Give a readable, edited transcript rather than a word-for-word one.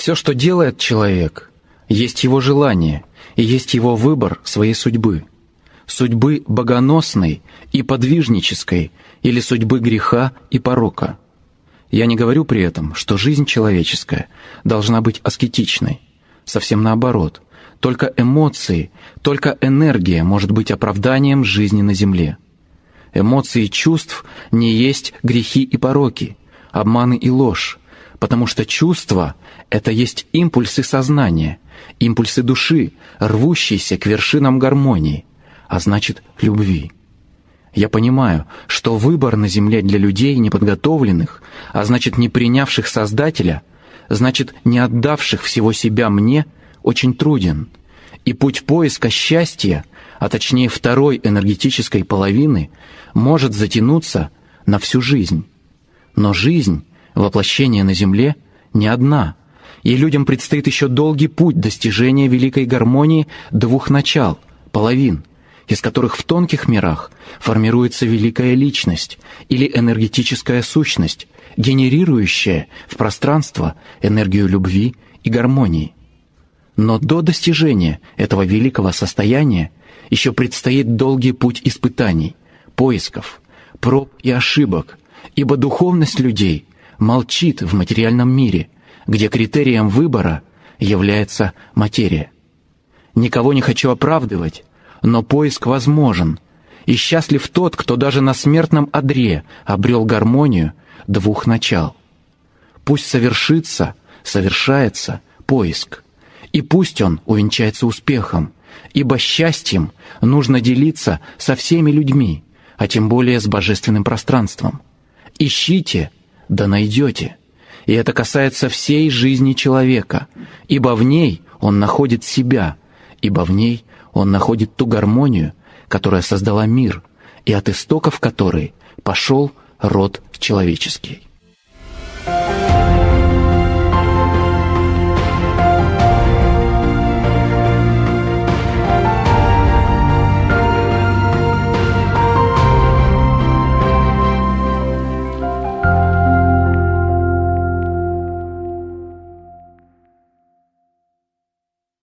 Все, что делает человек, есть его желание и есть его выбор своей судьбы. Судьбы богоносной и подвижнической или судьбы греха и порока. Я не говорю при этом, что жизнь человеческая должна быть аскетичной. Совсем наоборот. Только эмоции, только энергия может быть оправданием жизни на земле. Эмоции чувств не есть грехи и пороки, обманы и ложь, потому что чувства — это есть импульсы сознания, импульсы души, рвущиеся к вершинам гармонии, а значит, любви. Я понимаю, что выбор на земле для людей неподготовленных, а значит, не принявших Создателя, значит, не отдавших всего себя мне, очень труден. И путь поиска счастья, а точнее второй энергетической половины, может затянуться на всю жизнь. Но жизнь, воплощение на земле, не одна, и людям предстоит еще долгий путь достижения великой гармонии двух начал, половин, из которых в тонких мирах формируется великая личность или энергетическая сущность, генерирующая в пространство энергию любви и гармонии. Но до достижения этого великого состояния еще предстоит долгий путь испытаний, поисков, проб и ошибок, ибо духовность людей молчит в материальном мире, где критерием выбора является материя. Никого не хочу оправдывать, но поиск возможен, и счастлив тот, кто даже на смертном одре обрел гармонию двух начал. Пусть совершается поиск, и пусть он увенчается успехом, ибо счастьем нужно делиться со всеми людьми, а тем более с божественным пространством. Ищите, да найдете. И это касается всей жизни человека, ибо в ней он находит себя, ибо в ней он находит ту гармонию, которая создала мир, и от истоков которой пошел род человеческий.